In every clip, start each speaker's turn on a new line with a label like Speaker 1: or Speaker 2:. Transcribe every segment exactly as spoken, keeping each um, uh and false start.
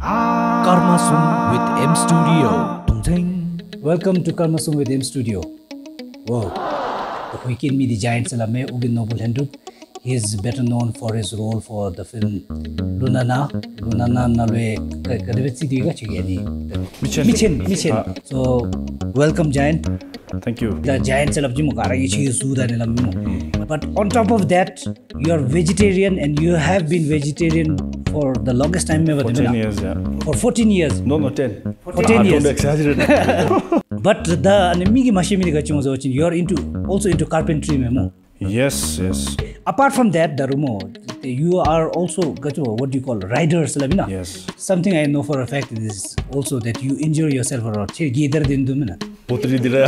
Speaker 1: Karma Sung with M Studio.
Speaker 2: Welcome to Karma Sung with M Studio. Wow. The Huikin Me the Giant Salame Ugin Noble Henduk. He is better known for his role for the film Lunana. Lunana Nalwe Kadevitsi Diga Chigani.
Speaker 3: Michin.
Speaker 2: Michin. Michin. So welcome Giant.
Speaker 3: Thank you.
Speaker 2: The Giant Salabji Mukara Suda. But on top of that, you are vegetarian and you have been vegetarian for the longest time ever.
Speaker 3: fourteen years, yeah.
Speaker 2: For fourteen years.
Speaker 3: No, no, ten.
Speaker 2: fourteen
Speaker 3: ah,
Speaker 2: years.
Speaker 3: Don't exaggerate.
Speaker 2: But the Migi Mashimi Gachimo, you are into also into carpentry, memo.
Speaker 3: Yes, yes.
Speaker 2: Apart from that, Darumo, you are also what do you call riders, Lavina?
Speaker 3: Yes.
Speaker 2: Something I know for a fact is also that you injure yourself a lot.
Speaker 3: Putri dira.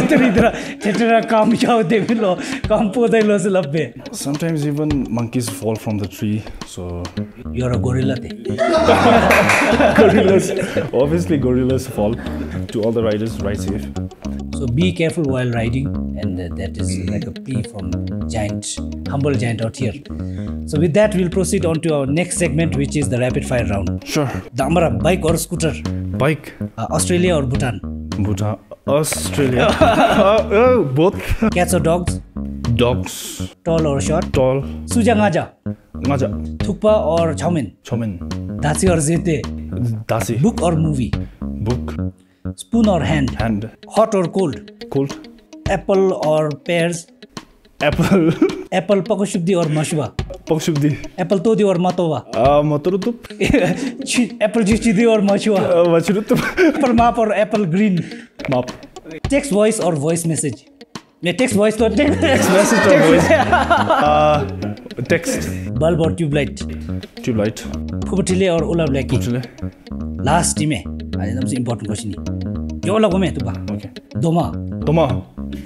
Speaker 3: Sometimes even monkeys fall from the tree, so
Speaker 2: you're a gorilla.
Speaker 3: Gorillas, obviously gorillas fall. To all the riders, ride safe.
Speaker 2: So be careful while riding, and uh, that is like a plea from Giant, humble Giant out here. So with that, we'll proceed on to our next segment, which is the rapid fire round.
Speaker 3: Sure.
Speaker 2: The Amara, bike or scooter?
Speaker 3: Bike.
Speaker 2: Uh, Australia or Bhutan?
Speaker 3: Bhutan. Australia. uh, uh, both.
Speaker 2: Cats or dogs?
Speaker 3: Dogs.
Speaker 2: Tall or short?
Speaker 3: Tall.
Speaker 2: Suja ngaja?
Speaker 3: Ngaja.
Speaker 2: Thukpa or chowmin?
Speaker 3: Chowmin.
Speaker 2: Dasi or zete?
Speaker 3: Dasi.
Speaker 2: Book or movie?
Speaker 3: Book.
Speaker 2: Spoon or hand?
Speaker 3: Hand.
Speaker 2: Hot or cold?
Speaker 3: Cold.
Speaker 2: Apple or pears?
Speaker 3: Apple.
Speaker 2: Apple pakoshubdi or mashwa?
Speaker 3: Pakoshubdi.
Speaker 2: Apple todi or matova?
Speaker 3: Ah, matorutup.
Speaker 2: Apple chichidi or mashwa?
Speaker 3: Uh, machurutup.
Speaker 2: Apple map or apple green?
Speaker 3: Map.
Speaker 2: Text voice or voice message? Yeah, text voice or text,
Speaker 3: text message or voice? uh, text.
Speaker 2: Bulb or tube light?
Speaker 3: Tube light.
Speaker 2: Phubutile or ula blackie?
Speaker 3: Phubutile.
Speaker 2: Last time, that's the important question. Yo la gome tuba.
Speaker 3: Okay.
Speaker 2: Doma.
Speaker 3: Doma.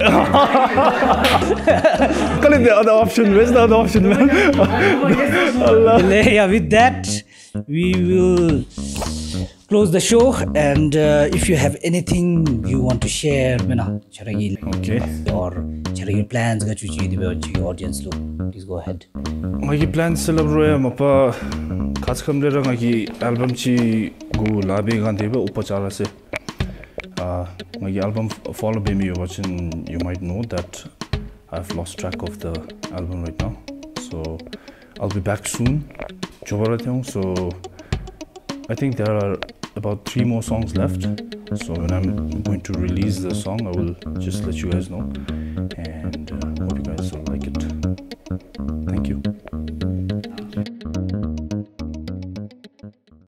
Speaker 3: Call it the other option. Where's the other option, man?
Speaker 2: Yeah, with that, we will close the show. And uh, if you have anything you want to share,
Speaker 3: okay,
Speaker 2: or plans, audience, please go ahead.
Speaker 3: My plans celebrate my khas khamre my album chi go labe gandhe ba upachara se. Uh, my album follow be me watching, you might know that I've lost track of the album right now, so I'll be back soon. So I think there are about three more songs left, so when I'm going to release the song, I will just let you guys know, and uh, hope you guys will like it. Thank you.